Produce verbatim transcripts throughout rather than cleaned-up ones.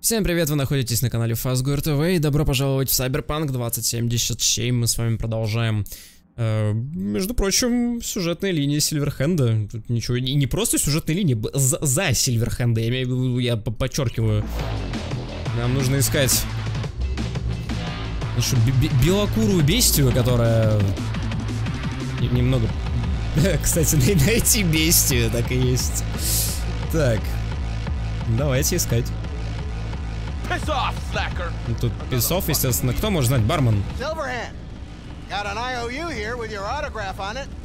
Всем привет, вы находитесь на канале Fazbear ти ви и добро пожаловать в Cyberpunk двадцать семьдесят семь. Мы с вами продолжаем, э, между прочим, сюжетные линии Сильверхенда. Тут ничего, и не просто сюжетные линии, за, за Сильверхенда, я имею в виду, я подчеркиваю. Нам нужно искать нашу белокурую бестию, которая немного... Кстати, найти бестию, так и есть. Так, давайте искать. Тут писов, естественно. Кто может знать? Бармен. Silverhand. Got an I O U here with your autograph on it.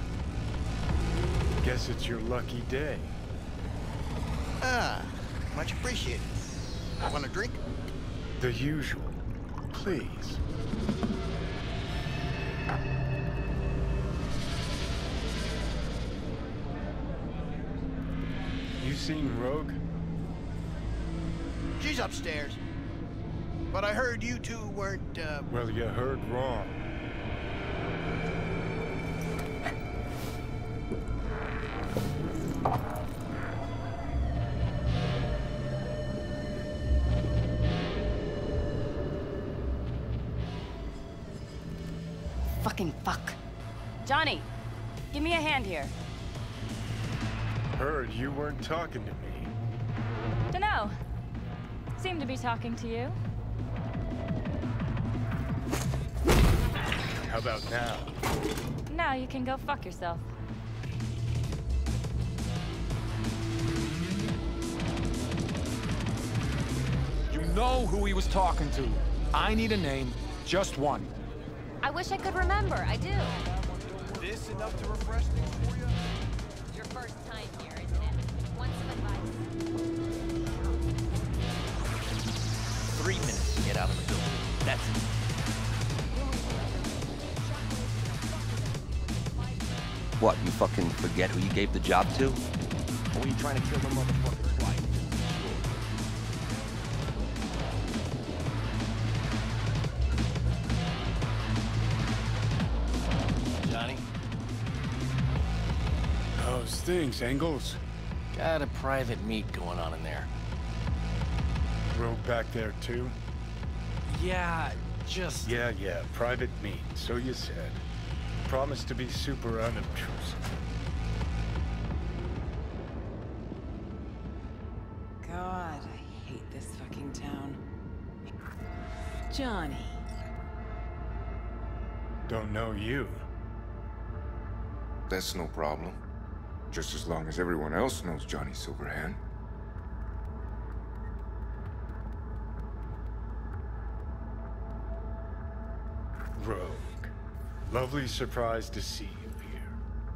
Guess it's your lucky day. Ah, much appreciated. Want a drink? The usual. Please. You seen Rogue? She's upstairs. But I heard you two weren't, uh... Well, you heard wrong. Fucking fuck. Johnny, give me a hand here. Heard you weren't talking to me. Dunno. Seem to be talking to you. How about now? Now you can go fuck yourself. You know who he was talking to. I need a name, just one. I wish I could remember. I do. This enough to refresh things for you? Your first time here, isn't it? Want some advice? Three minutes to get out of the building. That's it. What, you fucking forget who you gave the job to? Or were you trying to kill the motherfucker twice? Johnny? How's things, Engels? Got a private meet going on in there. Rogue back there too? Yeah, just... Yeah, yeah, private meet, so you said. Promise to be super unobtrusive. God, I hate this fucking town. Johnny. Don't know you. That's no problem. Just as long as everyone else knows Johnny Silverhand. Rogue. Lovely surprise to see you here.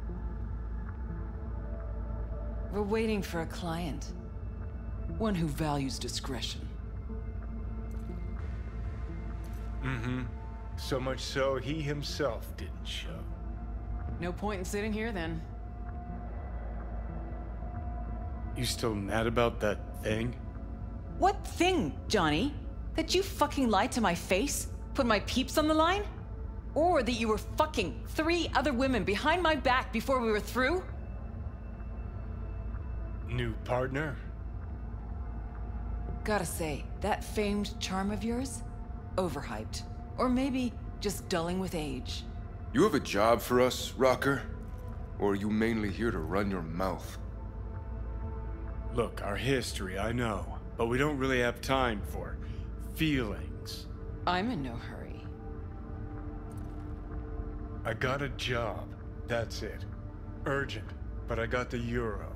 We're waiting for a client. One who values discretion. Mm-hmm. So much so, he himself didn't show. No point in sitting here, then. You still mad about that thing? What thing, Johnny? That you fucking lied to my face? Put my peeps on the line? Or that you were fucking three other women behind my back before we were through? New partner? Gotta say, that famed charm of yours? Overhyped. Or maybe just dulling with age. You have a job for us, Rocker? Or are you mainly here to run your mouth? Look, our history, I know. But we don't really have time for feelings. I'm in no hurry. I got a job. That's it. Urgent. But I got the euro.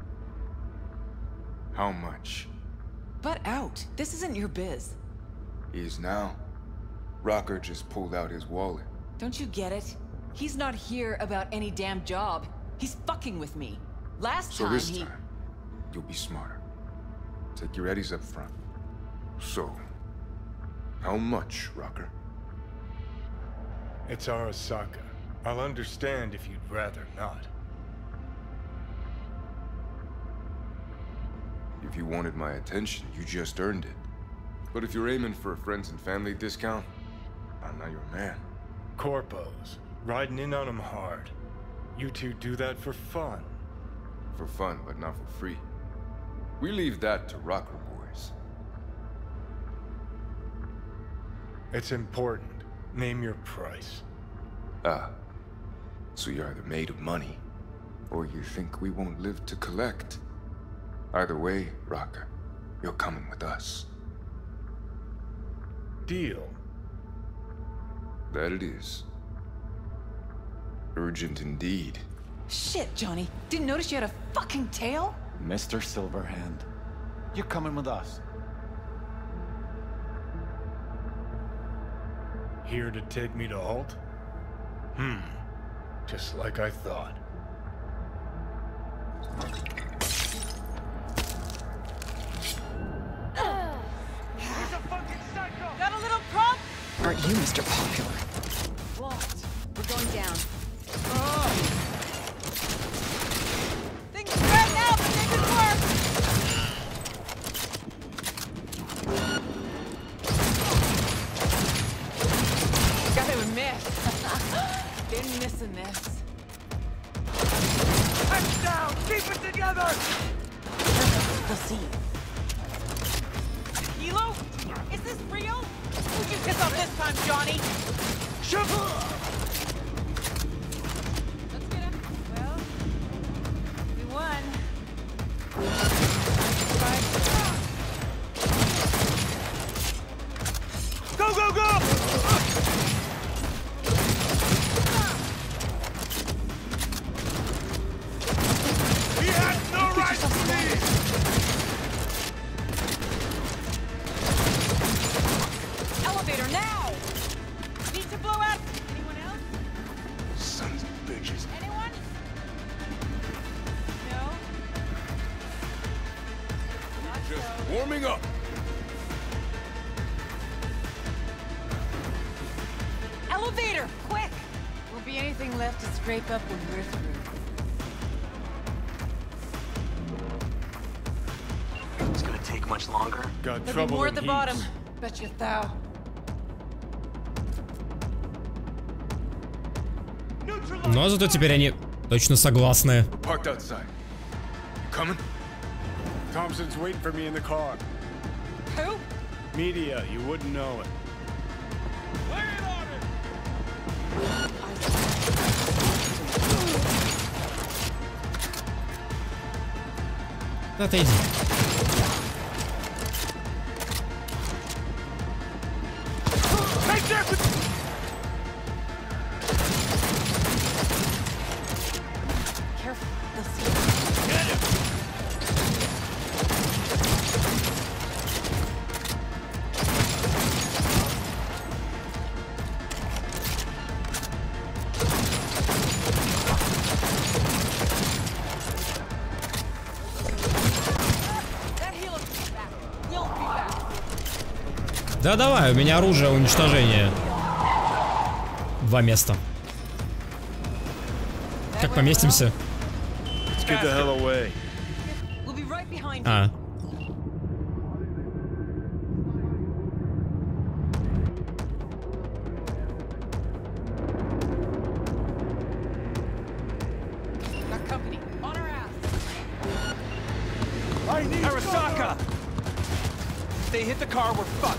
How much? Butt out. This isn't your biz. Is now. Rocker just pulled out his wallet. Don't you get it? He's not here about any damn job. He's fucking with me. Last So time this he... time, you'll be smarter. Take your eddies up front. So, how much, Rocker? It's Arasaka. I'll understand if you'd rather not. If you wanted my attention, you just earned it. But if you're aiming for a friends and family discount, I'm not your man. Corpos. Riding in on them hard. You two do that for fun. For fun, but not for free. We leave that to rocker boys. It's important. Name your price. Ah. So you're either made of money, or you think we won't live to collect. Either way, Rocker, you're coming with us. Deal. That it is. Urgent indeed. Shit, Johnny. Didn't notice you had a fucking tail? Mister Silverhand, you're coming with us. Here to take me to Halt? Hmm. Just like I thought. Got a little prompt? Aren't you Mister Popular? Locked. We're going down. Things are bad now, but they could work. Gotta admit, been missing this. Heads down! Keep it together! We'll see. Hilo? Is this real? Who'd you piss off this time, Johnny? Shove! Let's get him. Well, we won. Go, go, go! He has no right to leave! Elevator now! Need to blow out. Anyone else? Sons of bitches. Anyone? No? Not Just so. warming up. Elevator! Quick! Won't be anything left to scrape up when we're through. It's gonna take much longer. Got There'll trouble be more in at the heaps. bottom. Bet you thou. Но зато теперь они точно согласны. We're parked outside. You coming? Thompson's waiting for me in the car. Who? Media, you wouldn't know it. Отойди. Careful. They'll see us. Get him! That healer's back. We'll be back. Да давай, у меня оружие уничтожения. Два места. Как поместимся? Let's get the hell away. We'll be right behind you. А. Got company. On our ass. I need Arasaka! If they hit the car, we're fucked.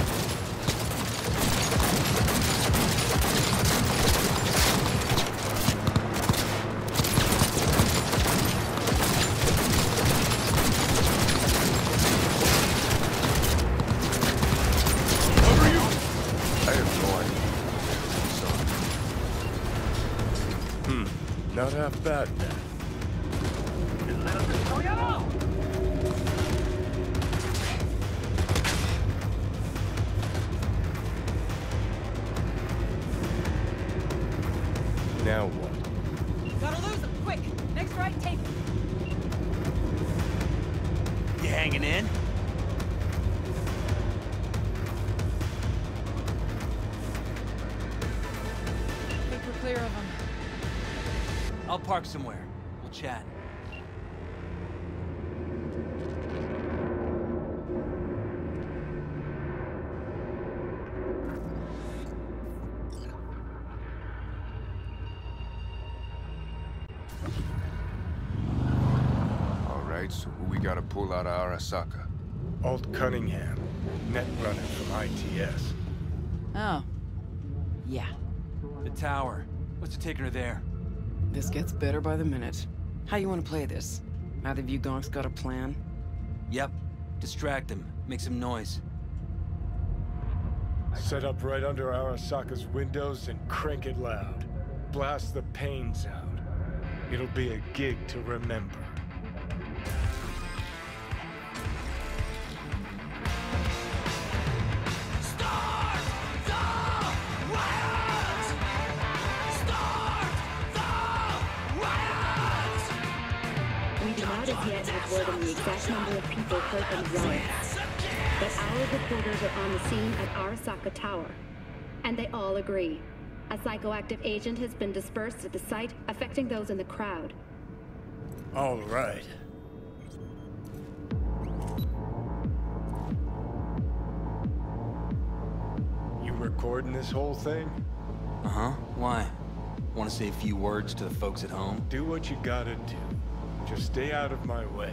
Over you! I have no idea. Hmm. Not half bad then. Now what? Gotta lose them. Quick. Next right, take it. You hanging in? Think we're clear of them. I'll park somewhere. We'll chat. All right, so who we gotta pull out of Arasaka? Alt Cunningham. Net runner from I T S. Oh. Yeah. The tower. What's it taking her there? This gets better by the minute. How you want to play this? Either of you gonks got a plan? Yep. Distract him. Make some noise. Set up right under Arasaka's windows and crank it loud. Blast the panes out. It'll be a gig to remember. Start the riot! Start the riot! We do not as yet have word on the exact number of people hurt in the riots. But our reporters are on the scene at Arasaka Tower, and they all agree. A psychoactive agent has been dispersed at the site, affecting those in the crowd. All right. You recording this whole thing? Uh-huh. Why? Want to say a few words to the folks at home? Do what you gotta do. Just stay out of my way.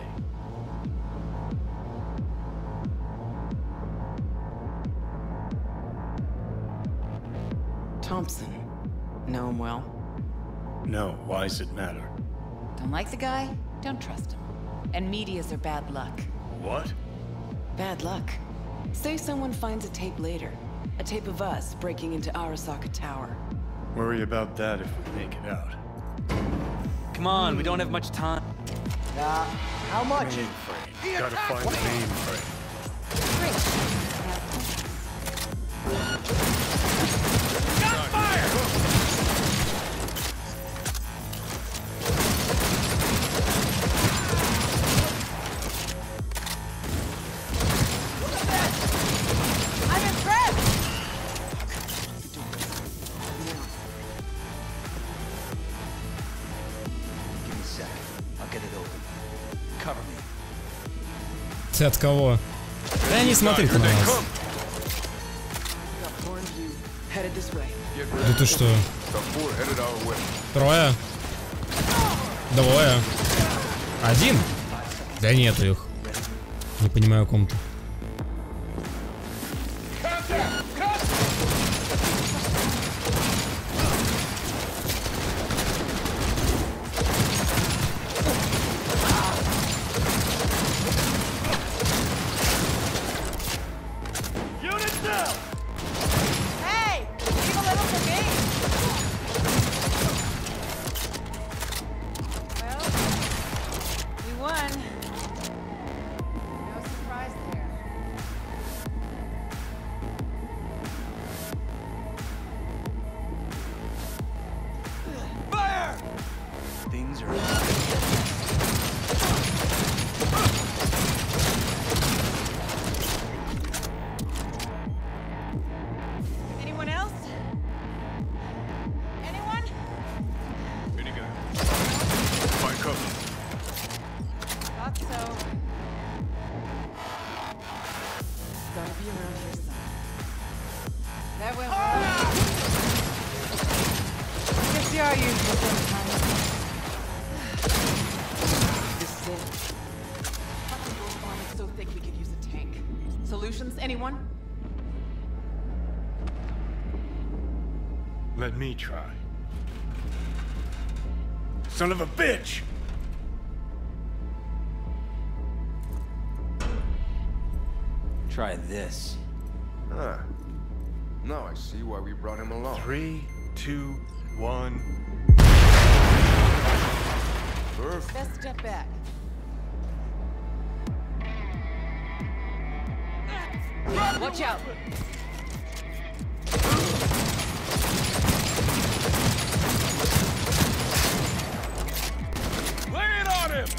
Thompson. Know him well? No, why's it matter? Don't like the guy? Don't trust him. And medias are bad luck. What? Bad luck. Say someone finds a tape later. A tape of us breaking into Arasaka Tower. Worry about that if we make it out. Come on, we don't have much time. Uh, how much? Mainframe. Gotta find the mainframe. Ты от кого? Да не смотри ты на нас. Да ты что? Трое? Двое? Один? Да нету их. Не понимаю, о ком ты. Anyone? Let me try. Son of a bitch! Try this. Ah. Now I see why we brought him along. Three, two, one. Perfect. Best step back. Watch out! Lay it on him!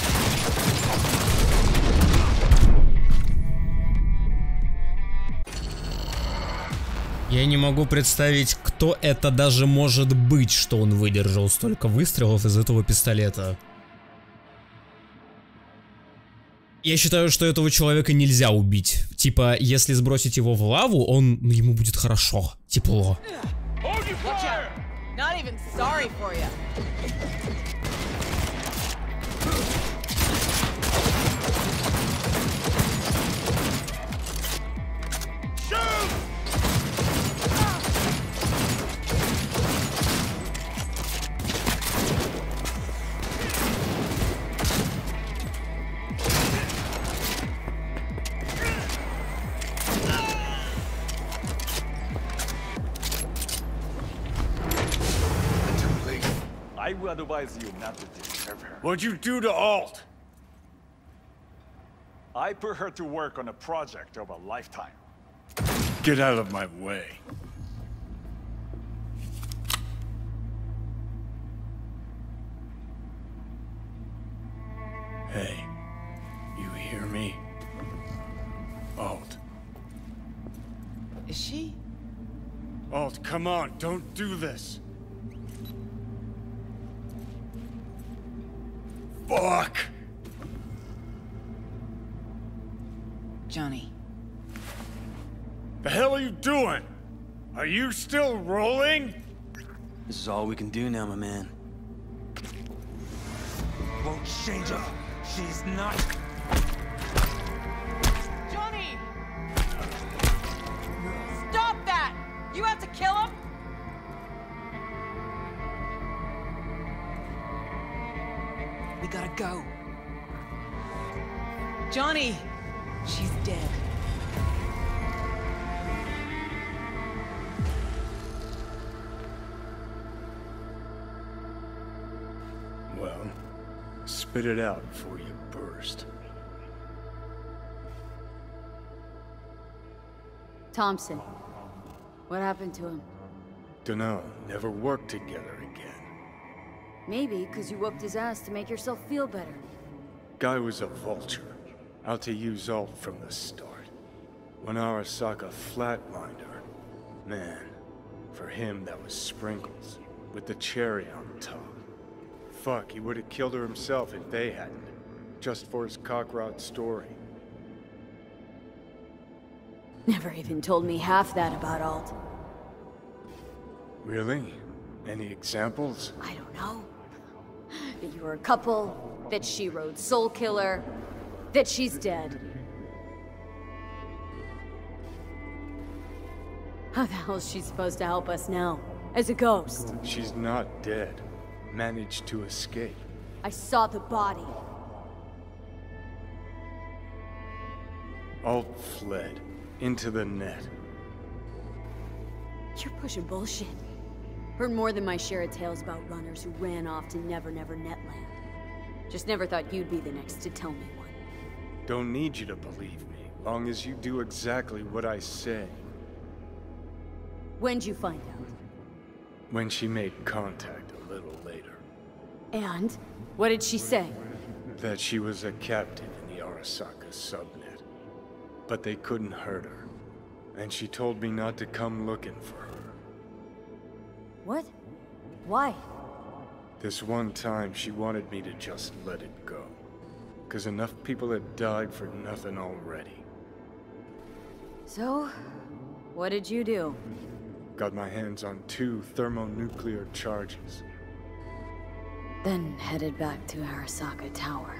Я не могу представить, кто это даже может быть, что он выдержал столько выстрелов из этого пистолета. Я считаю, что этого человека нельзя убить. Типа, если сбросить его в лаву, он, ему будет хорошо, тепло. to advise you not to disturb her. What'd you do to Alt? I put her to work on a project of a lifetime. Get out of my way. Hey, you hear me? Alt. Is she? Alt, come on, don't do this. Fuck! Johnny. The hell are you doing? Are you still rolling? This is all we can do now, my man. Won't change her. She's not. Johnny! Stop that! You have to kill him? We gotta go. Johnny! She's dead. Well, spit it out before you burst. Thompson. What happened to him? Dunno, never worked together again. Maybe because you whooped his ass to make yourself feel better. Guy was a vulture, out to use Alt from the start. When Arasaka flatlined her, man, for him that was sprinkles, with the cherry on top. Fuck, he would have killed her himself if they hadn't, just for his cockrot story. Never even told me half that about Alt. Really? Any examples? I don't know. That you were a couple, that she rode Soul Killer, that she's dead. How the hell is she supposed to help us now? As a ghost? She's not dead. Managed to escape. I saw the body. Alt fled. Into the net. You're pushing bullshit. Heard more than my share of tales about runners who ran off to Never Never Netland. Just never thought you'd be the next to tell me one. Don't need you to believe me, long as you do exactly what I say. When'd you find out? When she made contact a little later. And? What did she say? That she was a captive in the Arasaka subnet. But they couldn't hurt her. And she told me not to come looking for her. What? Why? This one time she wanted me to just let it go. Cause enough people had died for nothing already. So, what did you do? Got my hands on two thermonuclear charges. Then headed back to Arasaka Tower.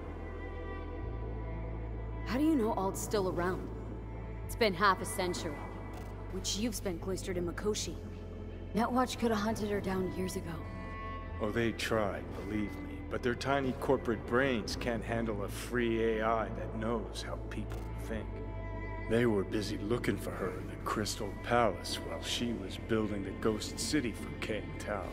How do you know Alt's still around? It's been half a century, which you've spent cloistered in Mikoshi. Netwatch could have hunted her down years ago. Oh, they tried, believe me, but their tiny corporate brains can't handle a free A I that knows how people think. They were busy looking for her in the Crystal Palace while she was building the Ghost City for Kang Tao.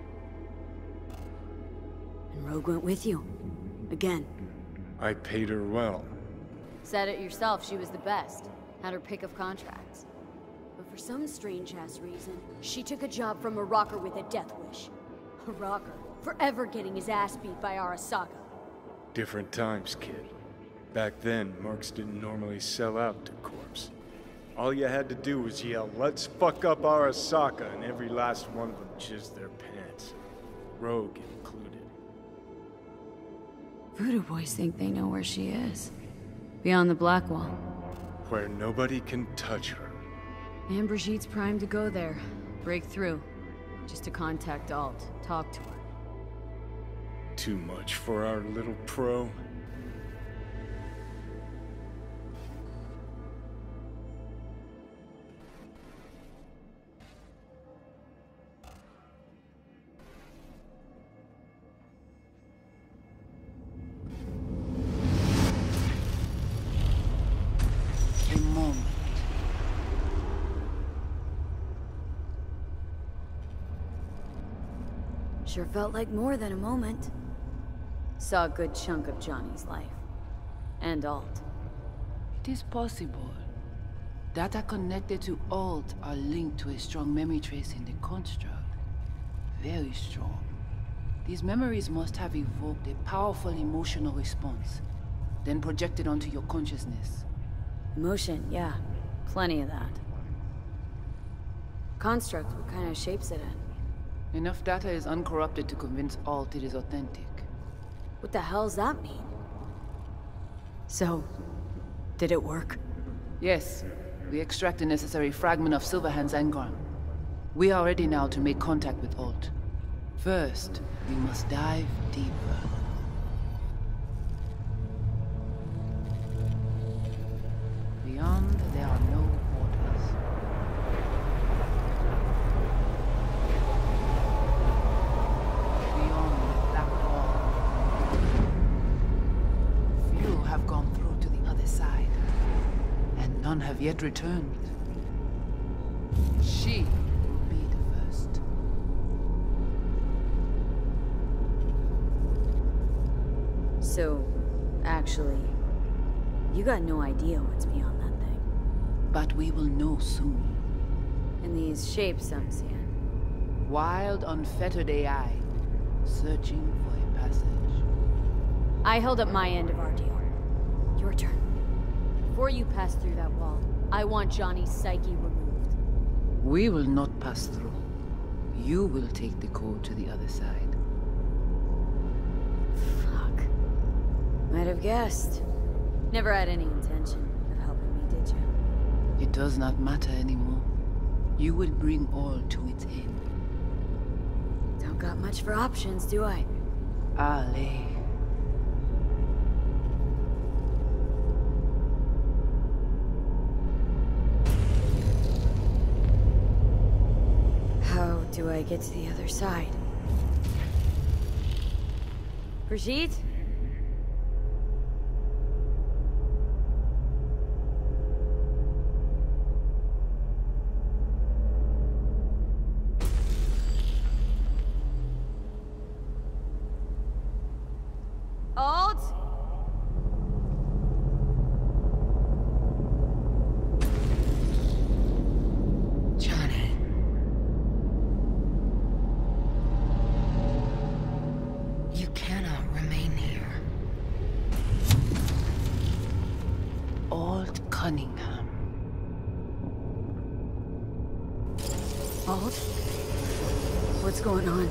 And Rogue went with you. Again. I paid her well. Said it yourself, she was the best. Had her pick of contracts. But for some strange-ass reason, she took a job from a rocker with a death wish. A rocker, forever getting his ass beat by Arasaka. Different times, kid. Back then, mercs didn't normally sell out to corpse. All you had to do was yell, "Let's fuck up Arasaka," and every last one of them jizzed their pants. Rogue included. Voodoo boys think they know where she is. Beyond the Black Wall. Where nobody can touch her. And Brigitte's primed to go there. Break through. Just to contact Alt. Talk to her. Too much for our little pro. Sure felt like more than a moment. Saw a good chunk of Johnny's life. And Alt. It is possible. Data connected to Alt are linked to a strong memory trace in the construct. Very strong. These memories must have evoked a powerful emotional response, then projected onto your consciousness. Emotion, yeah. Plenty of that. Construct, what kind of shapes it in? Enough data is uncorrupted to convince Alt it is authentic. What the hell does that mean? So, did it work? Yes. We extract the necessary fragment of Silverhand's engram. We are ready now to make contact with Alt. First, we must dive deeper. Beyond, there are no borders. Beyond the black wall. Few have gone through to the other side. And none have yet returned. She will be the first. So, actually, you got no idea what's beyond that thing. But we will know soon. And these shapes I'm seeing. Wild, unfettered A I, searching for a passage. I held up my end of our deal. Your turn. Before you pass through that wall, I want Johnny's psyche removed. We will not pass through. You will take the code to the other side. Fuck. Might have guessed. Never had any intention of helping me, did you? It does not matter anymore. You will bring all to its end. Don't got much for options, do I? Allez. How do I get to the other side? Brigitte? Alt? Johnny. You cannot remain here. Alt Cunningham. Alt? What's going on?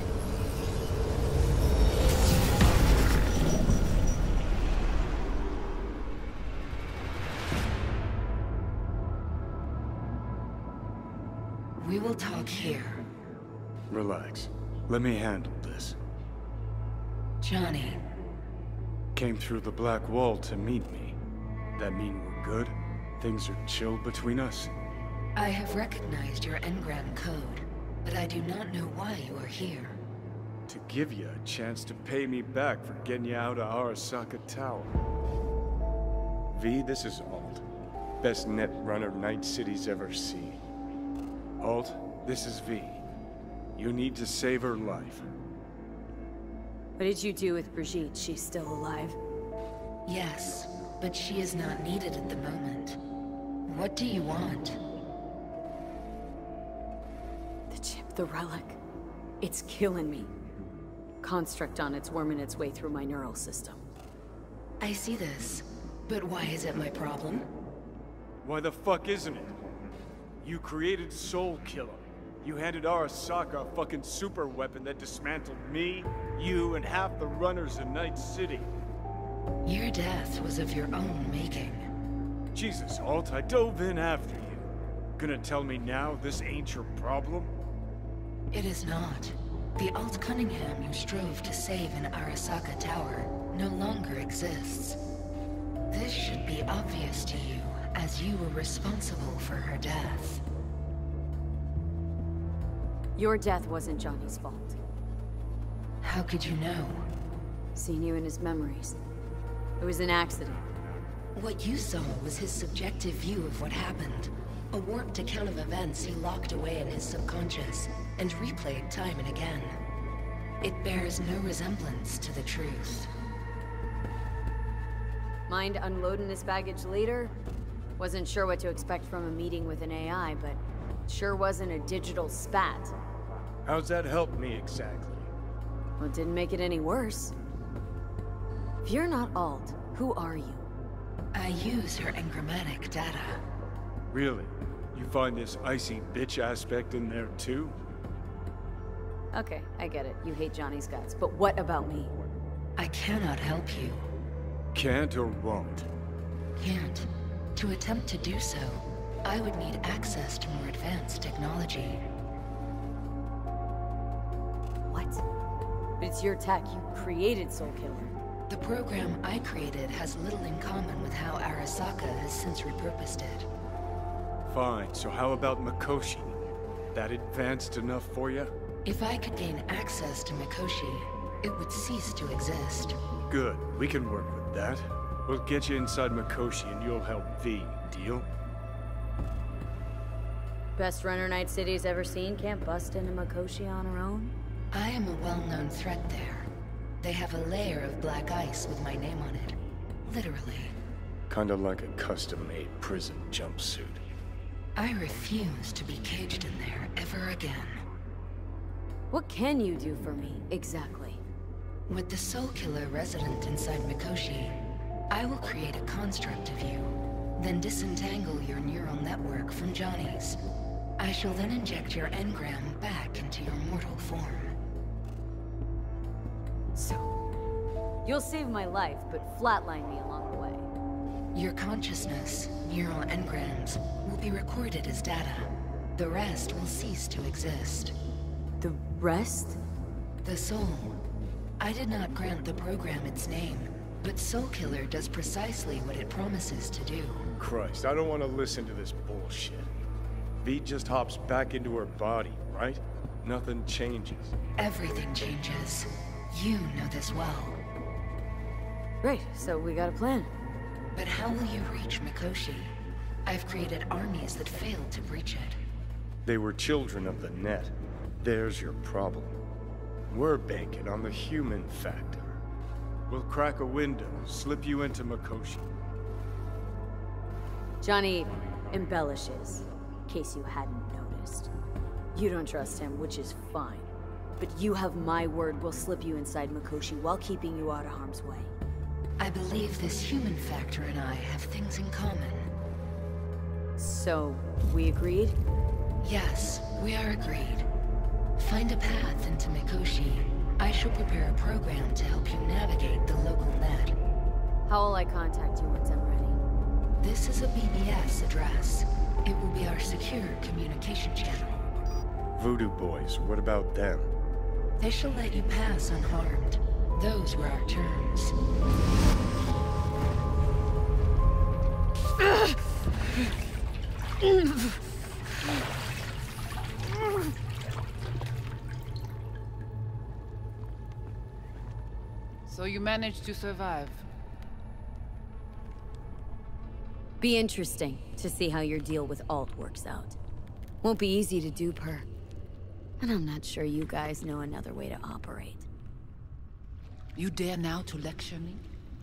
We will talk here. Relax. Let me handle this. Johnny. Came through the black wall to meet me. That mean we're good? Things are chill between us? I have recognized your engram code, but I do not know why you are here. To give you a chance to pay me back for getting you out of Arasaka Tower. V, this is Alt. Best net runner Night City's ever seen. Alt, this is V. You need to save her life. What did you do with Brigitte? She's still alive? Yes, but she is not needed at the moment. What do you want? The chip, the relic. It's killing me. Construct on it's worming its way through my neural system. I see this, but why is it my problem? Why the fuck isn't it? You created Soul Killer. You handed Arasaka a fucking super weapon that dismantled me, you, and half the runners in Night City. Your death was of your own making. Jesus, Alt, I dove in after you. Gonna tell me now this ain't your problem? It is not. The Alt Cunningham you strove to save in Arasaka Tower no longer exists. This should be obvious to you, as you were responsible for her death. Your death wasn't Johnny's fault. How could you know? Seen you in his memories. It was an accident. What you saw was his subjective view of what happened. A warped account of events he locked away in his subconscious, and replayed time and again. It bears no resemblance to the truth. Mind unloading this baggage later? Wasn't sure what to expect from a meeting with an A I, but sure wasn't a digital spat. How's that help me exactly? Well, it didn't make it any worse. If you're not Alt, who are you? I use her engrammatic data. Really? You find this icy bitch aspect in there too? Okay, I get it. You hate Johnny's guts, but what about me? I cannot help you. Can't or won't? Can't. To attempt to do so, I would need access to more advanced technology. What? But it's your tech. You created Soulkiller. The program I created has little in common with how Arasaka has since repurposed it. Fine, so how about Mikoshi? That advanced enough for you? If I could gain access to Mikoshi, it would cease to exist. Good, we can work with that. We'll get you inside Mikoshi and you'll help V, deal? Best runner Night City's ever seen can't bust into Mikoshi on her own? I am a well-known threat there. They have a layer of black ice with my name on it. Literally. Kinda like a custom-made prison jumpsuit. I refuse to be caged in there ever again. What can you do for me, exactly? With the Soulkiller resident inside Mikoshi, I will create a construct of you, then disentangle your neural network from Johnny's. I shall then inject your engram back into your mortal form. So, you'll save my life, but flatline me along the way. Your consciousness, neural engrams, will be recorded as data. The rest will cease to exist. The rest? The soul. I did not grant the program its name, but Soulkiller does precisely what it promises to do. Christ, I don't want to listen to this bullshit. V just hops back into her body, right? Nothing changes. Everything changes. You know this well. Great, so we got a plan. But how will you reach Mikoshi? I've created armies that failed to breach it. They were children of the net. There's your problem. We're banking on the human factor. We'll crack a window, slip you into Mikoshi. Johnny embellishes, in case you hadn't noticed. You don't trust him, which is fine. But you have my word we'll slip you inside Mikoshi while keeping you out of harm's way. I believe this human factor and I have things in common. So, we agreed? Yes, we are agreed. Find a path into Mikoshi. I shall prepare a program to help you navigate the local net. How will I contact you once I'm ready? This is a B B S address. It will be our secure communication channel. Voodoo Boys, what about them? They shall let you pass unharmed. Those were our terms. So you managed to survive. Be interesting to see how your deal with Alt works out. Won't be easy to dupe her. And I'm not sure you guys know another way to operate. You dare now to lecture me?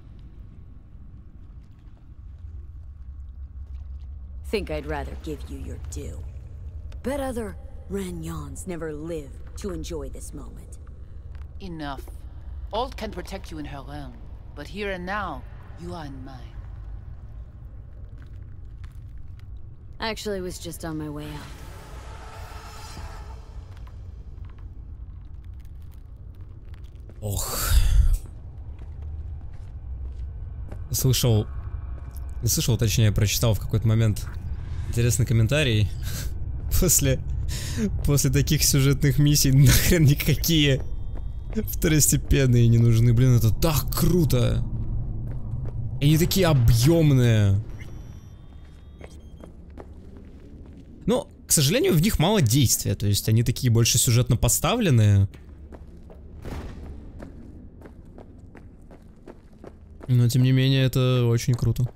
Think I'd rather give you your due. Bet other Renyons never live to enjoy this moment. Enough. Alt can protect you in her realm, but here and now, you are in mine. Actually, was just on my way out. Ох. Слышал... Не слышал, точнее, прочитал в какой-то момент интересный комментарий. После... После таких сюжетных миссий нахрен никакие второстепенные не нужны. Блин, это так круто. И они такие объемные. Но, к сожалению, в них мало действия. То есть они такие больше сюжетно поставленные. Но, тем не менее, это очень круто.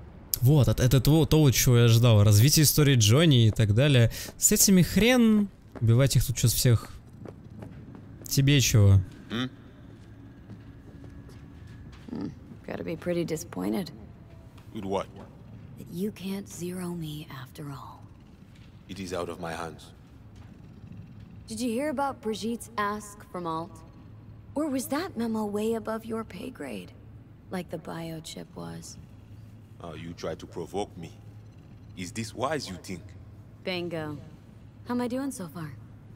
Вот, это, это то, то, чего я ждал. Развитие истории Джонни и так далее. С этими хрен Убивать их тут сейчас всех. Тебе чего? Hmm? Hmm. Gotta be pretty disappointed. With what? That you can't zero me after all. It is out of my hands. Did you hear about Brigitte's ask from Alt? Or was that memo way above your pay grade? Like the biochip was? Oh, you tried to provoke me. Is this wise, you think? Bingo. How am I doing so far?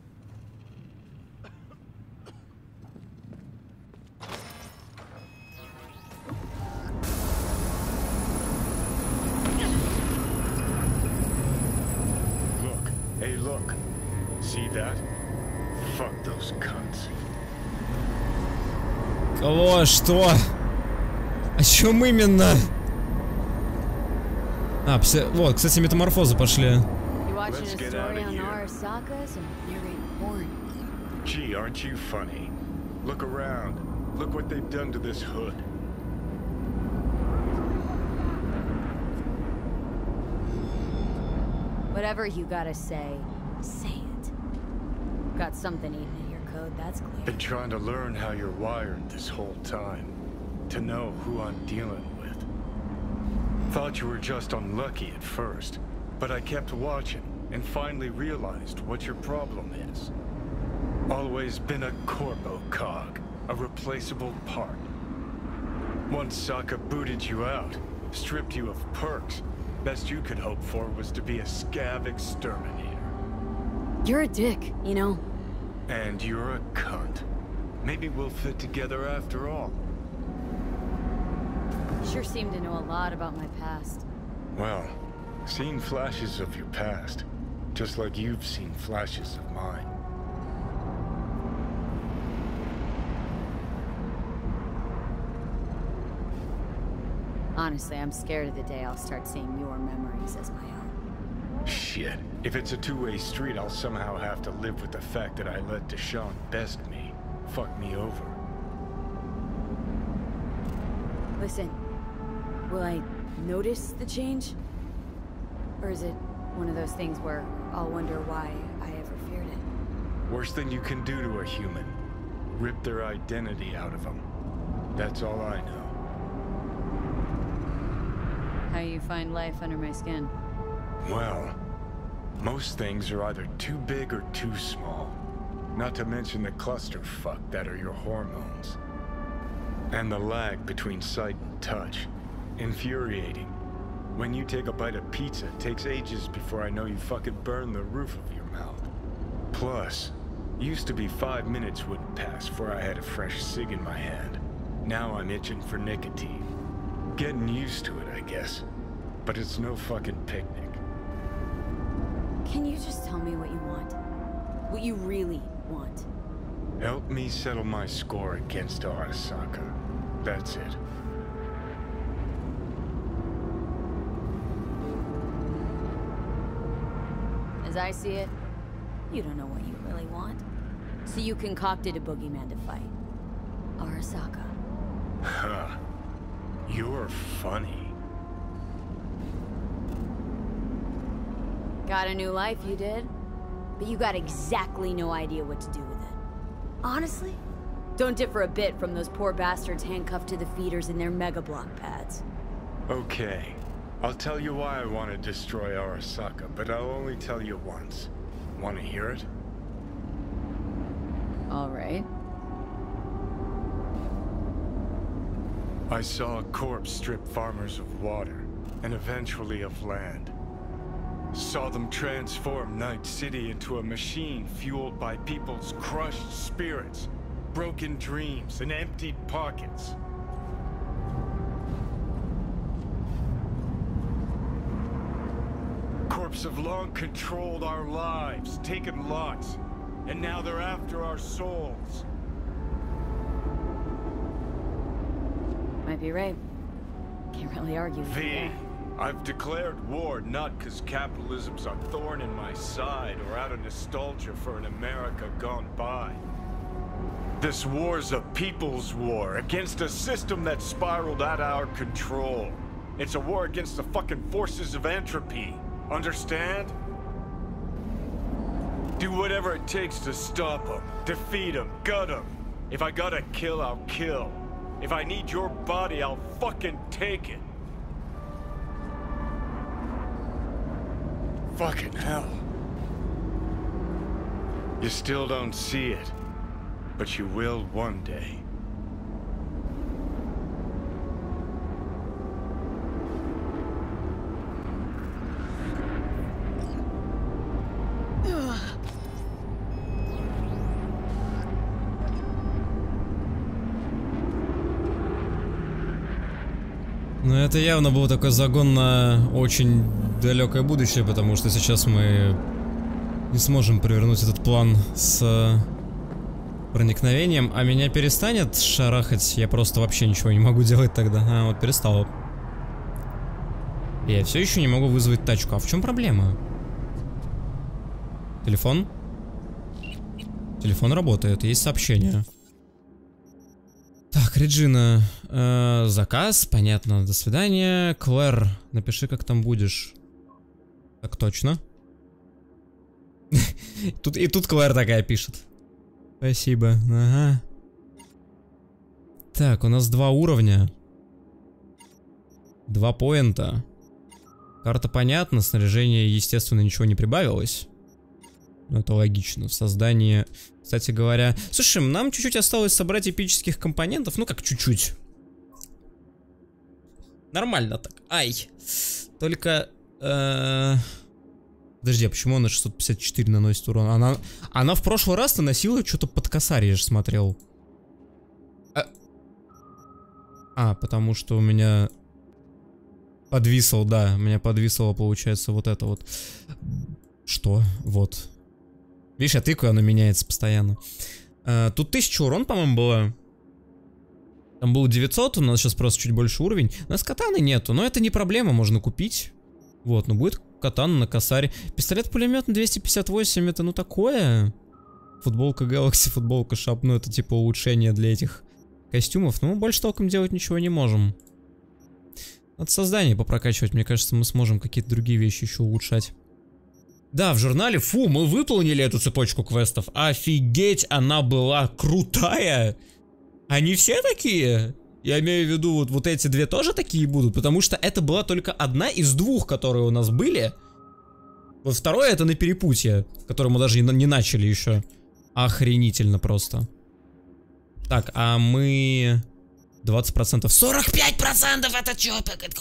Look. Hey, look. See that? Fuck those cunts. Кого? Что? О чем именно? А, пси... вот, кстати, метаморфозы пошли. Let's get out of here. Gee, aren't you funny? Look around. Look what they've done to this hood. Whatever you gotta say, say it. Got something eating in your code, that's clear. Been trying to learn how you're wired this whole time. To know who I'm dealing with. Thought you were just unlucky at first, but I kept watching and finally realized what your problem is. Always been a corpo cog, a replaceable part. Once Sokka booted you out, stripped you of perks, best you could hope for was to be a scav exterminator. You're a dick, you know. And you're a cunt. Maybe we'll fit together after all. Sure seem to know a lot about my past. Well, seen flashes of your past, just like you've seen flashes of mine. Honestly, I'm scared of the day I'll start seeing your memories as my own. Shit. If it's a two-way street, I'll somehow have to live with the fact that I let Deshaun best me. Fuck me over. Listen, will I notice the change? Or is it one of those things where I'll wonder why I ever feared it? Worst thing you can do to a human. Rip their identity out of them. That's all I know. How you find life under my skin? Well, most things are either too big or too small. Not to mention the clusterfuck that are your hormones. And the lag between sight and touch. Infuriating. When you take a bite of pizza, it takes ages before I know you fucking burn the roof of your mouth. Plus, used to be five minutes wouldn't pass before I had a fresh cig in my hand. Now I'm itching for nicotine. Getting used to it, I guess. But it's no fucking picnic. Can you just tell me what you want? What you really want? Help me settle my score against Arasaka. That's it. As I see it, you don't know what you really want. So you concocted a boogeyman to fight. Arasaka. Huh. You're funny. Got a new life, you did. But you got exactly no idea what to do with it. Honestly, don't differ a bit from those poor bastards handcuffed to the feeders in their mega block pads. Okay. I'll tell you why I want to destroy Arasaka, but I'll only tell you once. Want to hear it? All right. I saw a corpse strip farmers of water, and eventually of land. Saw them transform Night City into a machine fueled by people's crushed spirits, broken dreams, and emptied pockets. Corps have long controlled our lives, taken lots, and now they're after our souls. Might be right. Can't really argue with you V, there. I've declared war not because capitalism's a thorn in my side or out of nostalgia for an America gone by. This war's a people's war against a system that spiraled out of our control. It's a war against the fucking forces of entropy. Understand? Do whatever it takes to stop him, defeat him, gut him. If I gotta kill, I'll kill. If I need your body, I'll fucking take it. Fucking hell. You still don't see it, but you will one day. Ну, это явно был такой загон на очень далекое будущее, потому что сейчас мы не сможем провернуть этот план с проникновением, а меня перестанет шарахать, я просто вообще ничего не могу делать тогда. А, вот перестало. Я все еще не могу вызвать тачку. А в чем проблема? Телефон? Телефон работает, есть сообщение. Так, Реджина, э, заказ, понятно, до свидания. Клэр, напиши, как там будешь. Так точно. Тут, и тут Клэр такая пишет. Спасибо, ага. Так, у нас два уровня. Два поинта. Карта понятна, снаряжение, естественно, ничего не прибавилось. Но это логично, в создании... Кстати говоря... Слушай, нам чуть-чуть осталось собрать эпических компонентов. Ну как чуть-чуть. Нормально так. Ай. Только... Э... Подожди, а почему она шестьсот пятьдесят четыре наносит урон? Она, она в прошлый раз наносила что-то под косарь, я же смотрел. А... а, потому что у меня... Подвисал, да. У меня подвисло, получается, вот это вот. Что? Вот. Видишь, я тыкаю, оно меняется постоянно. А, тут тысяча урон, по-моему, было. Там было девятьсот, у нас сейчас просто чуть больше уровень. У нас катаны нету, но это не проблема, можно купить. Вот, но будет катана на косаре. Пистолет-пулемет на двести пятьдесят восемь, это ну такое. Футболка Galaxy, футболка Shop, ну это типа улучшение для этих костюмов. Но мы больше толком делать ничего не можем. Надо создание попрокачивать, мне кажется, мы сможем какие-то другие вещи еще улучшать. Да, в журнале, фу, мы выполнили эту цепочку квестов. Офигеть, она была крутая. Они все такие? Я имею в виду, вот, вот эти две тоже такие будут, потому что это была только одна из двух, которые у нас были. Вот второе это на перепутье, которое мы даже не, не начали еще. Охренительно просто. Так, а мы... двадцать процентов. сорок пять процентов это чё?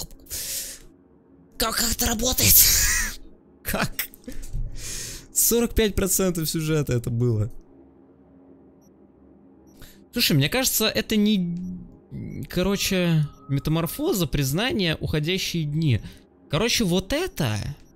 Как, как это работает? Как? сорок пять процентов сюжета это было. Слушай, мне кажется, это не... Короче, метаморфоза, признание, уходящие дни. Короче, вот это...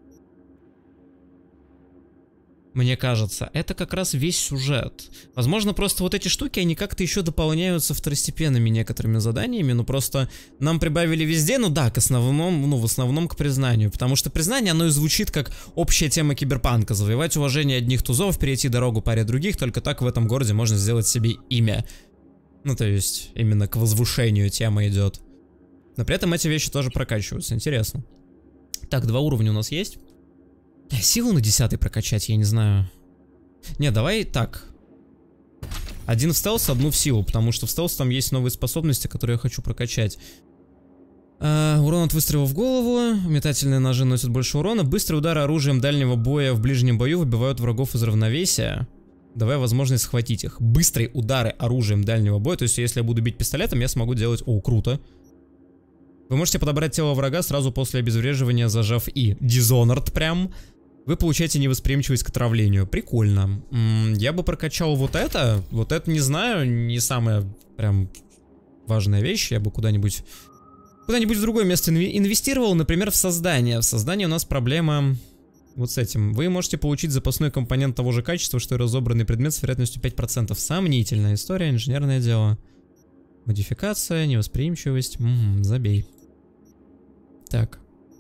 Мне кажется, это как раз весь сюжет. Возможно, просто вот эти штуки, они как-то еще дополняются второстепенными некоторыми заданиями, но просто нам прибавили везде, ну да, к основному, ну в основном к признанию, потому что признание, оно и звучит как общая тема киберпанка. Завоевать уважение одних тузов, перейти дорогу паре других, только так в этом городе можно сделать себе имя. Ну то есть, именно к возвышению тема идет. Но при этом эти вещи тоже прокачиваются, интересно. Так, два уровня у нас есть. Силу на десятый прокачать, я не знаю. Не, давай так. Один в стелс, одну в силу, потому что в стелс там есть новые способности, которые я хочу прокачать. А, урон от выстрела в голову. Метательные ножи носят больше урона. Быстрые удары оружием дальнего боя в ближнем бою выбивают врагов из равновесия. Давай возможность схватить их. Быстрые удары оружием дальнего боя. То есть, если я буду бить пистолетом, я смогу делать... О, круто. Вы можете подобрать тело врага сразу после обезвреживания, зажав И. Dishonored прям. Вы получаете невосприимчивость к отравлению. Прикольно. М-м, я бы прокачал вот это. Вот это, не знаю, не самая прям важная вещь. Я бы куда-нибудь... Куда-нибудь в другое место инвестировал. Например, в создание. В создании у нас проблема вот с этим. Вы можете получить запасной компонент того же качества, что и разобранный предмет с вероятностью пять процентов. Сомнительная история, инженерное дело. Модификация, невосприимчивость. М-м, забей. Так.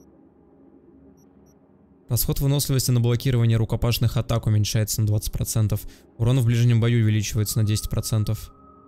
Расход выносливости на блокирование рукопашных атак уменьшается на двадцать процентов. Урон в ближнем бою увеличивается на десять процентов.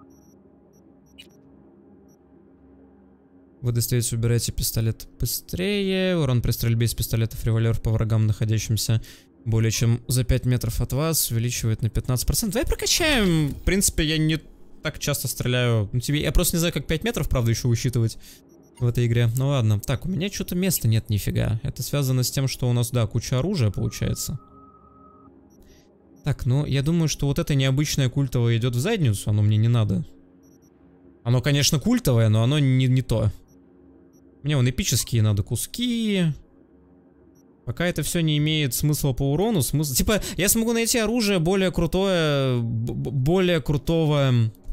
Вы достаете, убираете пистолет быстрее. Урон при стрельбе из пистолетов револьверов по врагам, находящимся более чем за пять метров от вас, увеличивает на пятнадцать процентов. Давай прокачаем. В принципе, я не так часто стреляю. Ну, тебе, я просто не знаю, как пять метров, правда, еще высчитывать в этой игре. Ну ладно. Так, у меня что-то места нет нифига. Это связано с тем, что у нас, да, куча оружия получается. Так, ну, я думаю, что вот это необычное культовое идет в задницу. Оно мне не надо. Оно, конечно, культовое, но оно не, не то. Мне вон эпические надо куски. Пока это все не имеет смысла по урону, смысл... Типа, я смогу найти оружие более крутое... Более крутого...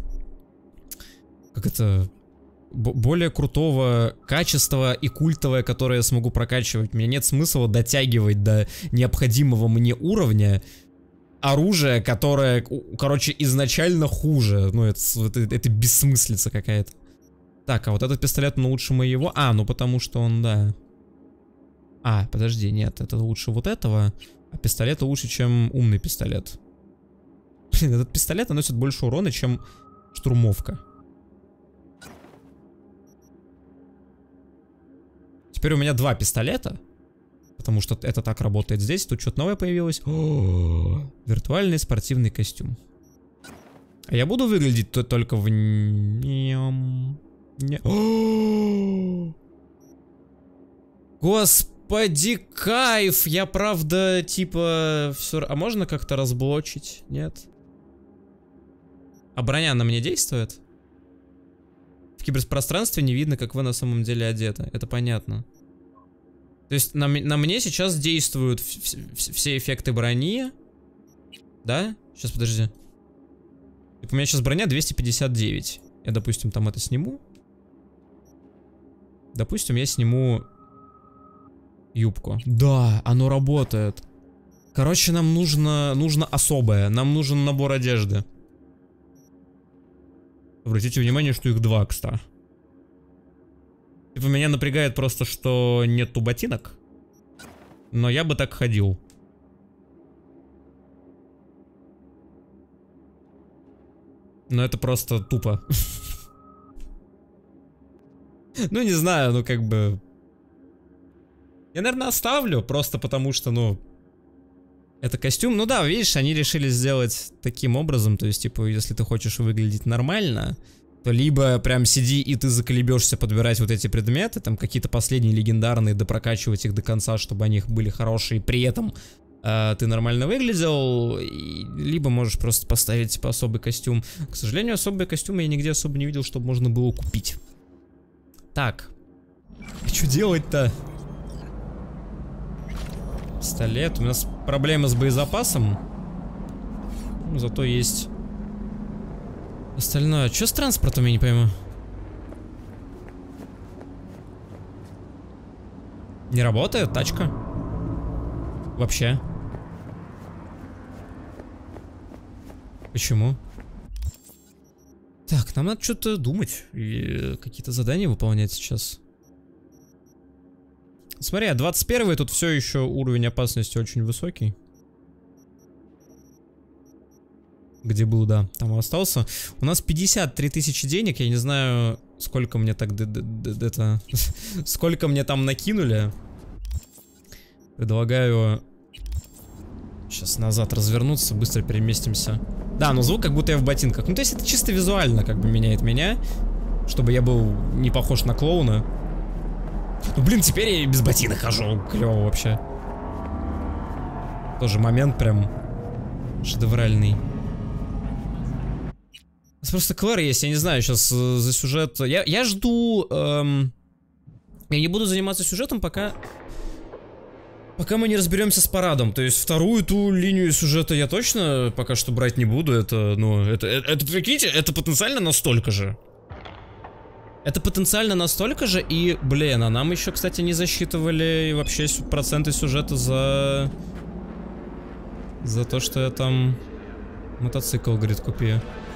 Как это... Б более крутого качества и культовое, которое я смогу прокачивать. Мне нет смысла дотягивать до необходимого мне уровня оружие, которое, короче, изначально хуже. Ну, это, это, это бессмыслица какая-то. Так, а вот этот пистолет, ну, лучше моего. А, ну, потому что он, да... А, подожди, нет, это лучше вот этого, а пистолет лучше, чем умный пистолет. Блин, этот пистолет наносит больше урона, чем штурмовка. Теперь у меня два пистолета, потому что это так работает здесь. Тут что-то новое появилось. О, виртуальный спортивный костюм. А я буду выглядеть только в нем. Господи. Господи, кайф! Я правда, типа, все... А можно как-то разблочить? Нет? А броня на мне действует? В киберпространстве не видно, как вы на самом деле одеты. Это понятно. То есть на, на мне сейчас действуют все эффекты брони. Да? Сейчас, подожди. У меня сейчас броня двести пятьдесят девять. Я, допустим, там это сниму. Допустим, я сниму... юбку. Да, оно работает. Короче, нам нужно, нужно особое. Нам нужен набор одежды. Обратите внимание, что их два, кстати. Типа, меня напрягает просто, что нету ботинок. Но я бы так ходил. Но это просто тупо. Ну, не знаю, ну как бы... Я, наверное, оставлю, просто потому что, ну... Это костюм. Ну да, видишь, они решили сделать таким образом. То есть, типа, если ты хочешь выглядеть нормально, то либо прям сиди и ты заколебешься подбирать вот эти предметы, там какие-то последние легендарные, допрокачивать их до конца, чтобы они были хорошие, при этом э, ты нормально выглядел, и, либо можешь просто поставить, типа, особый костюм. К сожалению, особые костюмы я нигде особо не видел, чтобы можно было купить. Так. А что делать-то? Пистолет. У нас проблемы с боезапасом. Ну, зато есть остальное. Что с транспортом, я не пойму. Не работает тачка? Вообще. Почему? Так, нам надо что-то думать. И какие-то задания выполнять сейчас. Смотри, а двадцать первый тут все еще уровень опасности очень высокий. Где был, да, там и остался. У нас пятьдесят три тысячи денег, я не знаю, сколько мне так... это сколько мне там накинули. Предлагаю сейчас назад развернуться, быстро переместимся. Да, но звук как будто я в ботинках. Ну, то есть это чисто визуально как бы меняет меня, чтобы я был не похож на клоуна. Ну, блин, теперь я и без ботинок хожу. Клево вообще. Тоже момент прям шедевральный. У нас просто Клэр есть, я не знаю, сейчас за сюжет... Я, я жду... Эм... Я не буду заниматься сюжетом, пока... Пока мы не разберемся с парадом. То есть вторую ту линию сюжета я точно пока что брать не буду. Это, ну, это, это, это прикиньте, это потенциально настолько же. Это потенциально настолько же, и, блин, а нам еще, кстати, не засчитывали вообще проценты сюжета за... За то, что я там мотоцикл, говорит, купи.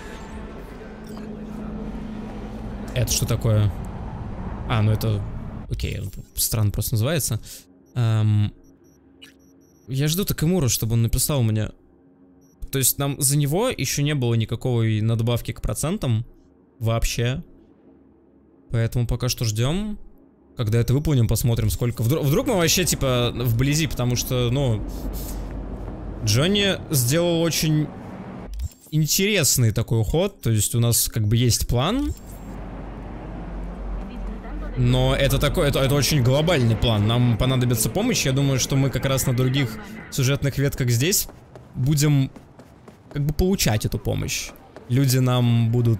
Это что такое? А, ну это... Окей, странно просто называется. Эм... Я жду Такэмуру, чтобы он написал мне. То есть нам за него еще не было никакой надбавки к процентам. Вообще. Поэтому пока что ждем. Когда это выполним, посмотрим, сколько... Вдруг, вдруг мы вообще, типа, вблизи, потому что, ну... Джонни сделал очень интересный такой ход. То есть у нас как бы есть план. Но это такой, это, это очень глобальный план. Нам понадобится помощь. Я думаю, что мы как раз на других сюжетных ветках здесь будем как бы получать эту помощь. Люди нам будут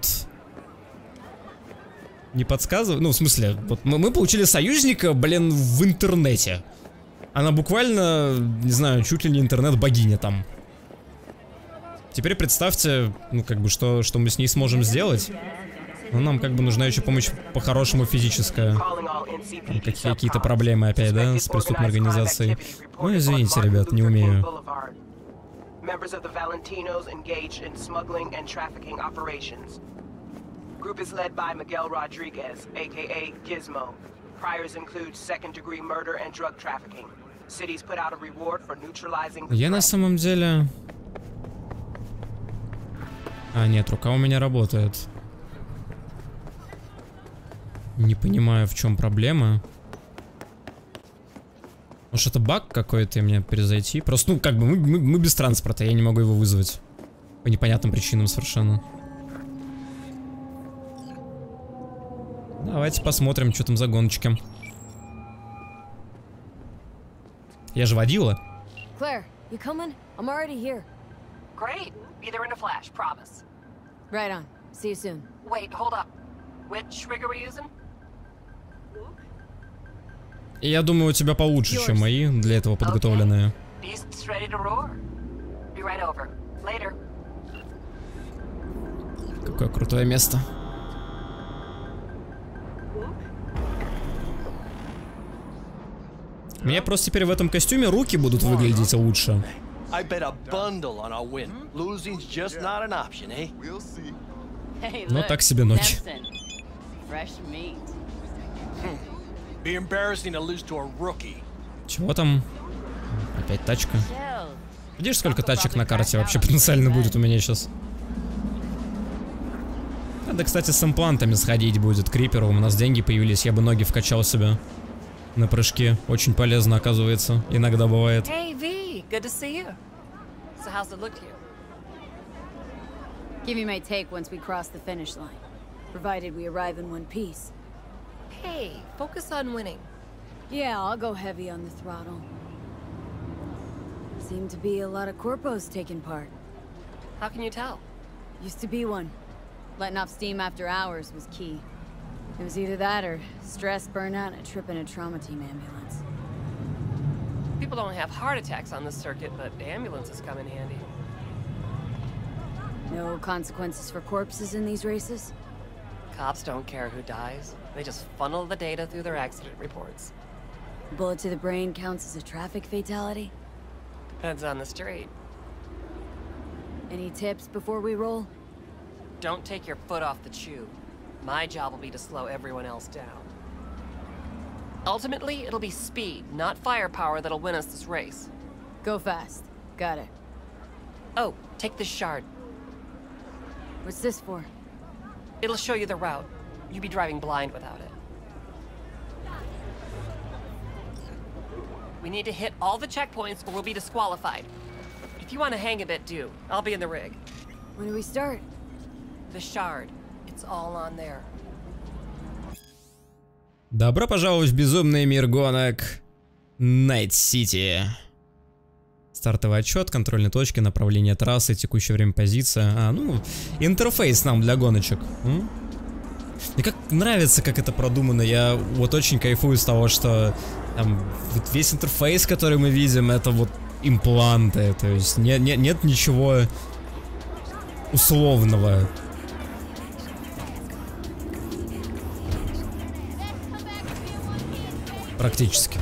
не подсказывать. Ну, в смысле, вот мы, мы получили союзника, блин, в интернете. Она буквально, не знаю, чуть ли не интернет-богиня там. Теперь представьте, ну, как бы, что, что мы с ней сможем сделать. Ну, нам как бы нужна еще помощь по-хорошему физическая. Какие-то проблемы опять, да, с преступной организацией. Ну, извините, ребят, не умею. Members of the Valentinos engaged in smuggling and trafficking operations. Group is led by Miguel Rodriguez, aka Gizmo. Priors include second-degree murder and drug trafficking. Cities put out a reward for neutralizing. Я на самом деле... А, нет, рука у меня работает. Не понимаю, в чем проблема. Может, это баг какой-то, и мне перезайти? Просто, ну, как бы, мы, мы, мы без транспорта, я не могу его вызвать. По непонятным причинам совершенно. Давайте посмотрим, что там за гоночки. Я же водила. Claire, you coming? I'm already here. Great. Be there in a flash, promise. Right on. See you soon. Wait, hold up. Which rig are we using? Я думаю, у тебя получше, Yours. чем мои, для этого подготовленные. Beasts ready to roar. Be right over. Later. Какое крутое место. Мне просто теперь в этом костюме руки будут выглядеть лучше. I bet a bundle on a win. Losing's just not an option, eh? Ну так себе ночь. Be embarrassing to lose to a rookie. Чего там? Опять тачка. Видишь, сколько тачек на карте вообще потенциально будет у меня сейчас? Надо, кстати, с имплантами сходить будет к Риперу. У нас деньги появились, я бы ноги вкачал себе на прыжке. Очень полезно, оказывается. Иногда бывает. Hey, V, good to see you. So how's it look to you? Give me my take once we cross the finish line, provided we arrive in one piece. Hey, focus on winning. Yeah, I'll go heavy on the throttle. Seem to be a lot of corpos taking part. How can you tell? Used to be one. Letting off steam after hours was key. It was either that or stress, burnout, and a trip in a trauma team ambulance. People don't have heart attacks on this circuit, but ambulances come in handy. No consequences for corpses in these races? Cops don't care who dies. They just funnel the data through their accident reports. Bullet to the brain counts as a traffic fatality? Depends on the street. Any tips before we roll? Don't take your foot off the tube. My job will be to slow everyone else down. Ultimately, it'll be speed, not firepower, that'll win us this race. Go fast. Got it. Oh, take this shard. What's this for? It'll show you the route. You'd be driving blind without it. We need to hit all the checkpoints or we'll be disqualified. If you want to hang a bit, do. I'll be in the rig. When do we start? The shard. It's all on there. Добро пожаловать в безумный мир гонок Найт-Сити. Стартовый отчет, контрольные точки, направление трассы, текущее время, позиция. А, ну, интерфейс нам для гоночек. М? Мне как нравится, как это продумано. Я вот очень кайфую с того, что там вот весь интерфейс, который мы видим, это вот импланты. То есть не, не, нет ничего условного. Практически.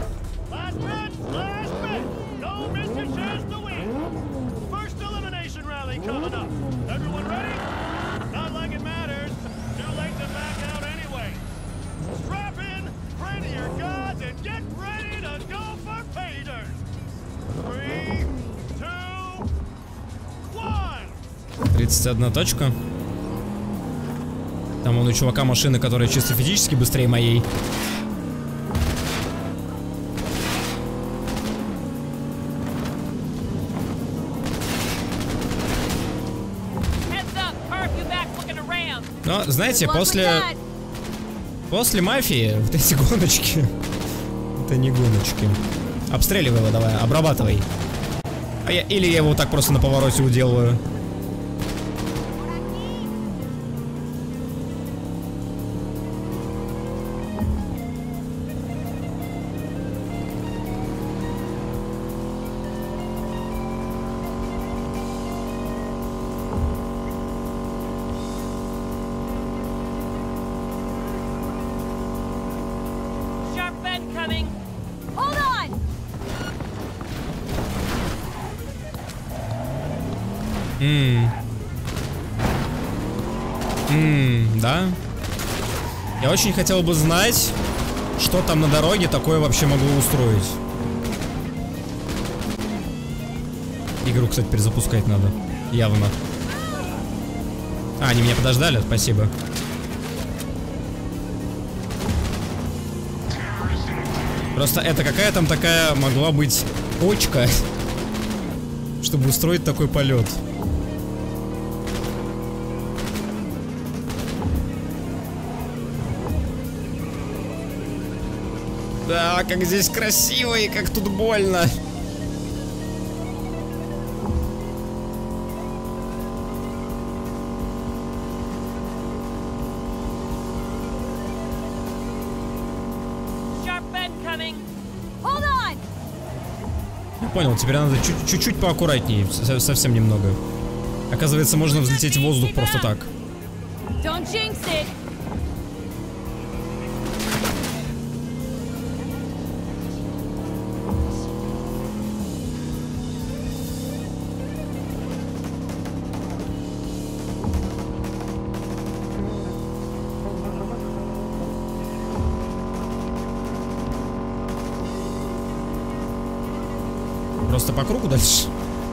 тридцать одна точка. Там вон у чувака машины, которая чисто физически быстрее моей. Но, знаете, после... После мафии вот эти гоночки... Это не гоночки. Обстреливай его давай, обрабатывай. А я... Или я его вот так просто на повороте уделываю. Ммм. Ммм, да? Я очень хотел бы знать, что там на дороге такое вообще могло устроить. Игру, кстати, перезапускать надо. Явно. А, они меня подождали? Спасибо. Просто это какая там такая могла быть почка, чтобы устроить такой полет. Да, как здесь красиво и как тут больно. Я понял, теперь надо чуть-чуть поаккуратнее, совсем немного. Оказывается, можно взлететь в воздух просто так. Просто по кругу дальше.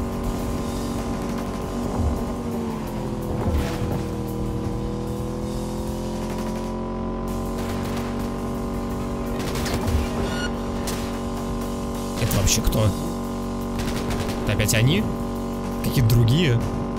Это вообще кто? Это опять они? Какие-то другие?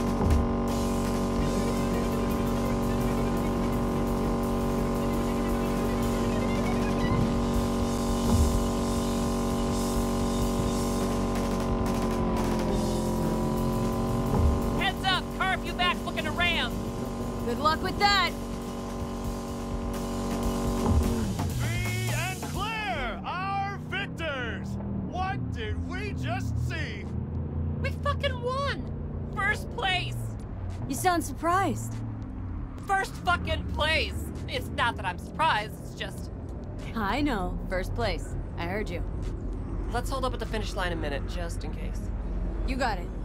Surprised. First fucking place. It's not that I'm surprised, it's just... I know. First place. I heard you. Let's hold up at the finish line a minute, just in case. You got it.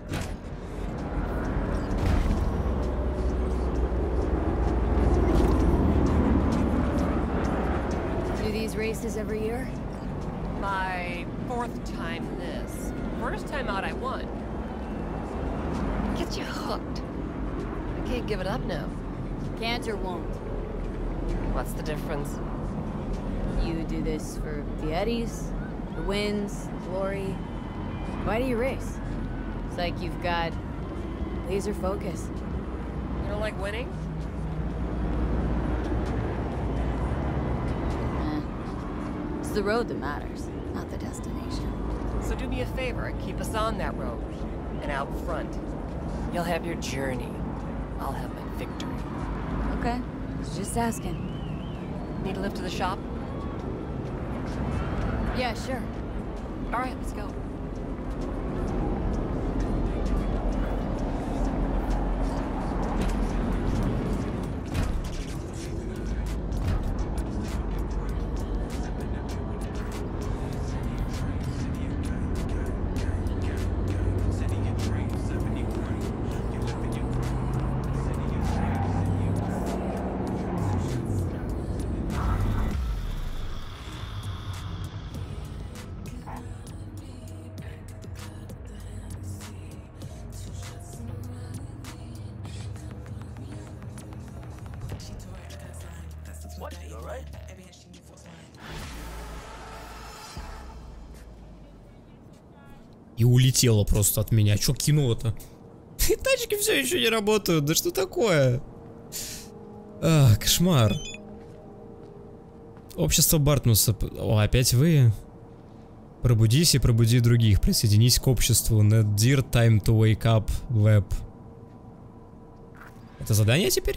Do these races every year? My fourth time this. First time out I won. Gets you hooked. Can't give it up now. Can't or won't. What's the difference? You do this for the eddies, the wins, the glory. Why do you race? It's like you've got laser focus. You don't like winning? Eh. It's the road that matters, not the destination. So do me a favor and keep us on that road. And out front. You'll have your journey. I'll have my victory. Okay, just asking. Need a lift to the shop? Yeah, sure. All right, let's go. И улетело просто от меня. Чё кинуло-то? Тачки все еще не работают. Да что такое? А, кошмар. Общество Бартмуса. О, опять вы? Пробудись и пробуди других. Присоединись к обществу. Net Dear Time to Wake Up Web. Это задание теперь?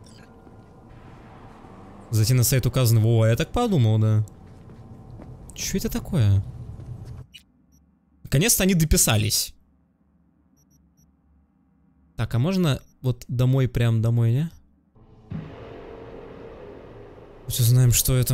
Зайти на сайт указанного. О, я так подумал, да. Что это такое? Наконец-то они дописались. Так, а можно вот домой, прям домой, не? Все знаем, что это.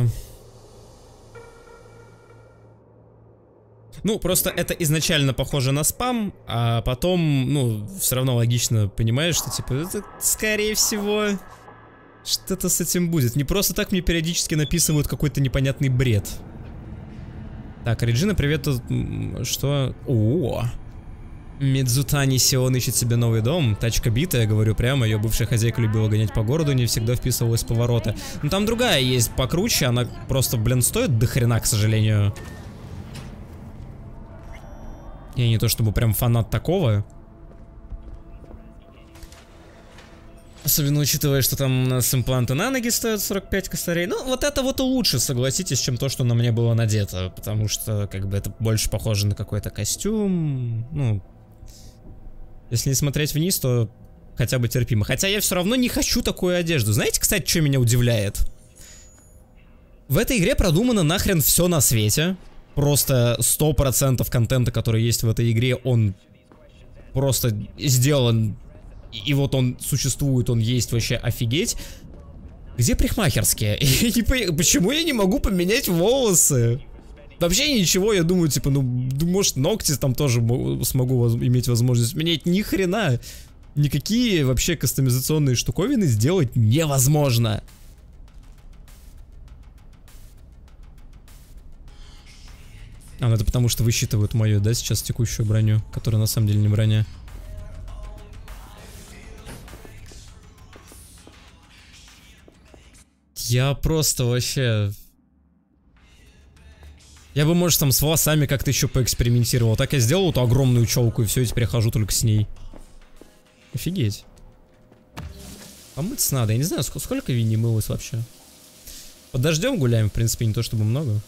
Ну, просто это изначально похоже на спам, а потом, ну, все равно логично понимаешь, что, типа, это, скорее всего, что-то с этим будет. Не просто так мне периодически написывают какой-то непонятный бред. Так, Реджина, привет, что? О, Мидзутани Сион ищет себе новый дом. Тачка битая, говорю прямо, ее бывшая хозяйка любила гонять по городу, не всегда вписывалась в повороты. Ну там другая есть покруче, она просто, блин, стоит до хрена, к сожалению. Я не то чтобы прям фанат такого. Особенно учитывая, что там у нас импланты на ноги стоят сорок пять косарей. Ну, вот это вот и лучше, согласитесь, чем то, что на мне было надето. Потому что, как бы, это больше похоже на какой-то костюм. Ну, если не смотреть вниз, то хотя бы терпимо. Хотя я все равно не хочу такую одежду. Знаете, кстати, что меня удивляет? В этой игре продумано нахрен все на свете. Просто сто процентов контента, который есть в этой игре, он просто сделан... И вот он существует, он есть, вообще офигеть. Где парикмахерские? Почему я не могу поменять волосы? Вообще ничего, я думаю, типа, ну, может, ногти там тоже смогу иметь возможность менять. Ни хрена. Никакие вообще кастомизационные штуковины сделать невозможно. А, ну это потому что высчитывают мою, да, сейчас текущую броню, которая на самом деле не броня. Я просто вообще... Я бы, может, там с волосами как-то еще поэкспериментировал. Так я сделал эту огромную челку, и все, и теперь хожу только с ней. Офигеть. Помыться надо. Я не знаю, сколько, сколько Винни мылось вообще. Под дождем гуляем, в принципе, не то чтобы много.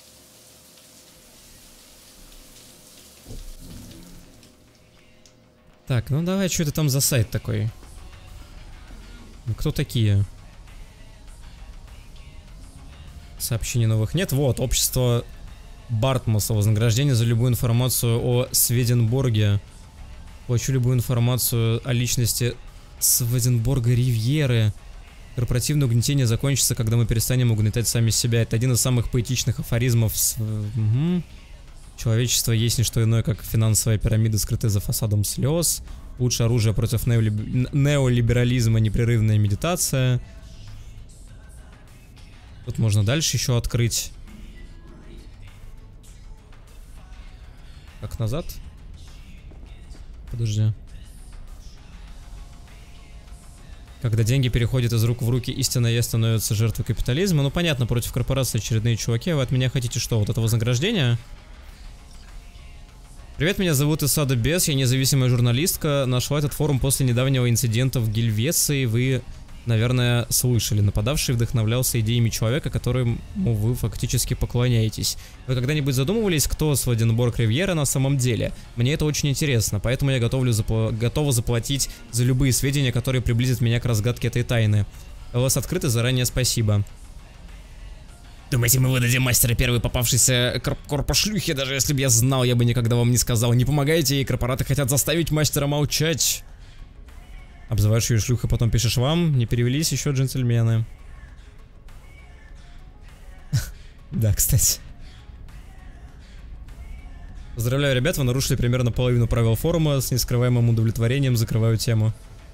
Так, ну давай, что это там за сайт такой? Кто такие? Сообщений новых нет. Вот, общество Бартмуса. Вознаграждение за любую информацию о Сведенборге. Получу любую информацию о личности Сведенборга Ривьеры. Корпоративное угнетение закончится, когда мы перестанем угнетать сами себя. Это один из самых поэтичных афоризмов. С... Угу. Человечество есть не что иное, как финансовая пирамида, скрытая за фасадом слез. Лучшее оружие против неолиб... неолиберализма — непрерывная медитация. Тут можно дальше еще открыть. Как назад? Подожди. Когда деньги переходят из рук в руки, истинно я становится жертвой капитализма. Ну понятно, против корпорации очередные чуваки. А вы от меня хотите что? Вот это вознаграждение? Привет, меня зовут Исада Бес, я независимая журналистка. Нашла этот форум после недавнего инцидента в Гильвеции. Вы, наверное, слышали. Нападавший вдохновлялся идеями человека, которому вы фактически поклоняетесь. Вы когда-нибудь задумывались, кто Сведенборг Ривьера на самом деле? Мне это очень интересно, поэтому я готовлю запла- готова заплатить за любые сведения, которые приблизят меня к разгадке этой тайны. ЛС открыто, заранее спасибо. Думаете, мы выдадим мастера первой попавшейся корпошлюхи? Даже если бы я знал, я бы никогда вам не сказал. Не помогайте ей, корпораты хотят заставить мастера молчать. Обзываешь ее шлюхой, потом пишешь вам. Не перевелись еще, джентльмены. Да, кстати. Поздравляю, ребят, вы нарушили примерно половину правил форума. С нескрываемым удовлетворением закрываю тему.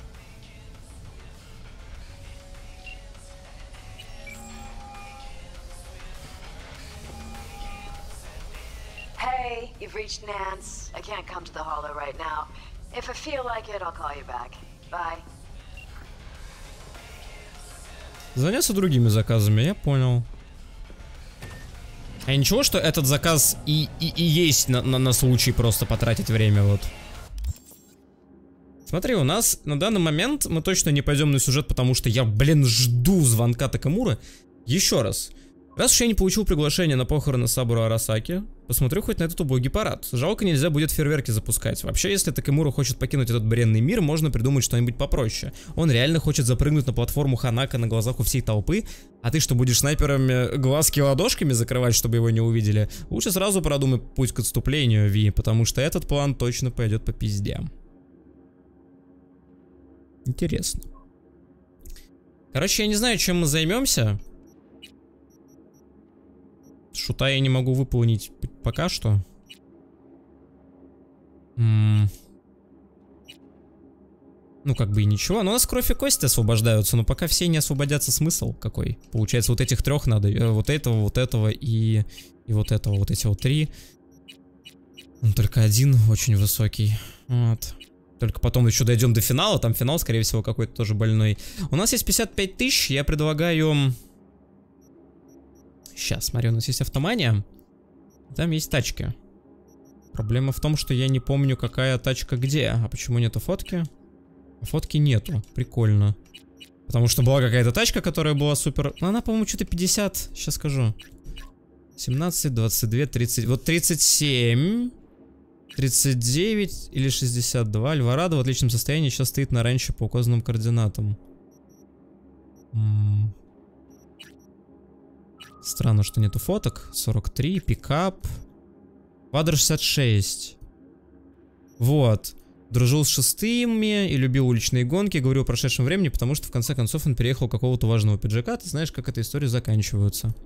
Hey, you've reached Nance. I can't come to the hollow right now. If I feel like it, I'll call you back. Bye. Заняться другими заказами, я понял. А ничего, что этот заказ и, и, и есть на, на, на случай просто потратить время, вот. Смотри, у нас на данный момент мы точно не пойдем на сюжет, потому что я, блин, жду звонка Такамуры. Еще раз. Раз уж я не получил приглашение на похороны Сабуру Арасаки, посмотрю хоть на этот убогий парад. Жалко, нельзя будет фейерверки запускать. Вообще, если Такамура хочет покинуть этот бренный мир, можно придумать что-нибудь попроще. Он реально хочет запрыгнуть на платформу Ханака на глазах у всей толпы, а ты что, будешь снайперами глазки ладошками закрывать, чтобы его не увидели? Лучше сразу продумай путь к отступлению, Ви, потому что этот план точно пойдет по пизде. Интересно. Короче, я не знаю, чем мы займемся. Шута я не могу выполнить пока что. М-м. Ну, как бы и ничего. Но у нас кровь и кости освобождаются, но пока все не освободятся, смысл какой? Получается, вот этих трех надо. Вот этого, вот этого и, и вот этого. Вот эти вот три. Он только один очень высокий. Вот. Только потом еще дойдем до финала. Там финал, скорее всего, какой-то тоже больной. У нас есть пятьдесят пять тысяч. Я предлагаю... Сейчас, смотри, у нас есть автомания. Там есть тачки. Проблема в том, что я не помню, какая тачка где. А почему нету фотки? Фотки нету. Прикольно. Потому что была какая-то тачка, которая была супер... Но она, по-моему, что-то пятьдесят. Сейчас скажу. семнадцать, двадцать два, тридцать... Вот тридцать семь... тридцать девять или шестьдесят два. Альварадо в отличном состоянии сейчас стоит на ранчо по указанным координатам. М-м. Странно, что нету фоток. сорок три, пикап. Квадро шестьдесят шесть. Вот. Дружил с шестыми и любил уличные гонки. Говорю о прошедшем времени, потому что в конце концов он переехал какого-то важного пиджака. Ты знаешь, как эта история заканчивается.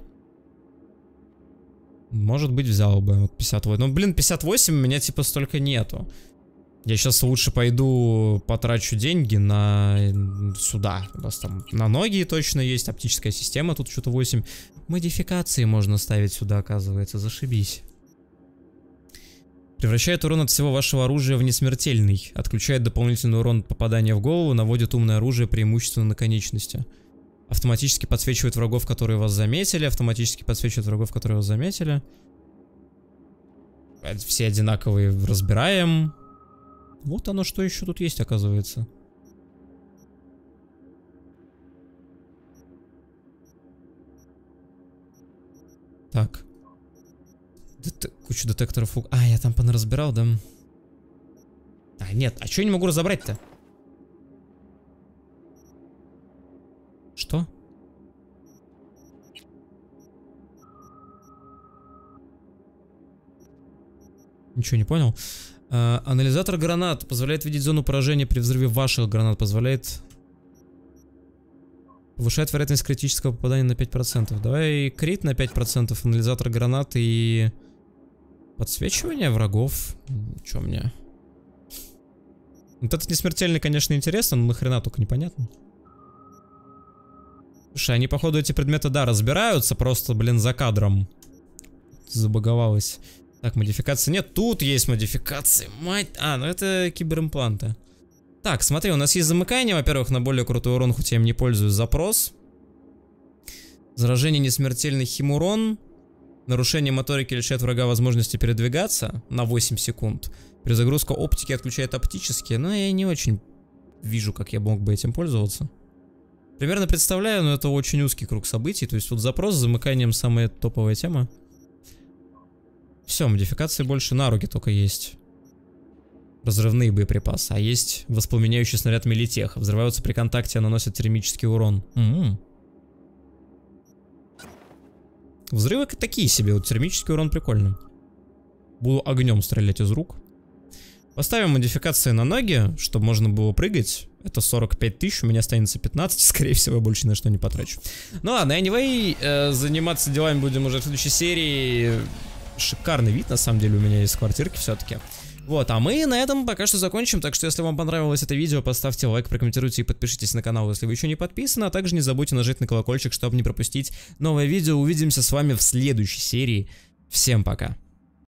Может быть, взял бы вот пятьдесят восемь. Но, блин, пятьдесят восемь у меня типа столько нету. Я сейчас лучше пойду потрачу деньги на сюда. У нас там на ноги точно есть. Оптическая система, тут что-то восемь. Модификации можно ставить сюда, оказывается. Зашибись. Превращает урон от всего вашего оружия в несмертельный. Отключает дополнительный урон от попадания в голову. Наводит умное оружие преимущественно на конечности. Автоматически подсвечивает врагов, которые вас заметили. Автоматически подсвечивает врагов, которые вас заметили. Все одинаковые разбираем. Вот оно, что еще тут есть, оказывается. Так. Дет... Куча детекторов. А, я там понаразбирал, да? А, нет, а что я не могу разобрать-то? Что? Ничего не понял. Uh, анализатор гранат позволяет видеть зону поражения при взрыве ваших гранат. Позволяет... Повышает вероятность критического попадания на пять процентов. Давай крит на пять процентов, анализатор гранат и... Подсвечивание врагов. Чё мне? Вот этот несмертельный, конечно, интересно, но нахрена только непонятно. Слушай, они, походу, эти предметы, да, разбираются, просто, блин, за кадром. Забаговалось. Так, модификации нет. Тут есть модификации. Мать... А, ну это киберимпланты. Так, смотри, у нас есть замыкание, во-первых, на более крутой урон, хоть я им не пользуюсь. Запрос. Заражение несмертельный химурон. Нарушение моторики лишает врага возможности передвигаться на восемь секунд. Перезагрузка оптики отключает оптические, но я не очень вижу, как я мог бы этим пользоваться. Примерно представляю, но это очень узкий круг событий. То есть вот запрос с замыканием самая топовая тема. Все, модификации больше на руки только есть. Разрывные боеприпасы. А есть воспламеняющий снаряд милитех. Взрываются при контакте, наносят термический урон. М-м. Взрывы такие себе. Вот термический урон прикольный. Буду огнем стрелять из рук. Поставим модификации на ноги, чтобы можно было прыгать. Это сорок пять тысяч, у меня останется пятнадцать. Скорее всего, я больше ни на что не потрачу. Ну ладно, anyway, э, заниматься делами будем уже в следующей серии. Шикарный вид, на самом деле, у меня есть квартирки все-таки. Вот, а мы на этом пока что закончим. Так что, если вам понравилось это видео, поставьте лайк, прокомментируйте и подпишитесь на канал, если вы еще не подписаны. А также не забудьте нажать на колокольчик, чтобы не пропустить новое видео. Увидимся с вами в следующей серии. Всем пока.